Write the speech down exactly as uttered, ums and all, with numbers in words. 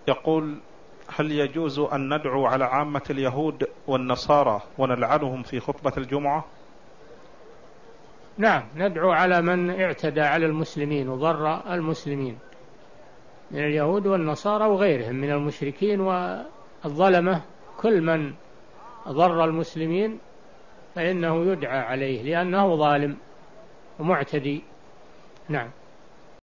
يقول: هل يجوز أن ندعو على عامة اليهود والنصارى ونلعنهم في خطبة الجمعة؟ نعم، ندعو على من اعتدى على المسلمين وضر المسلمين من اليهود والنصارى وغيرهم من المشركين والظلمة. كل من ضر المسلمين فإنه يدعى عليه لأنه ظالم ومعتدي. نعم.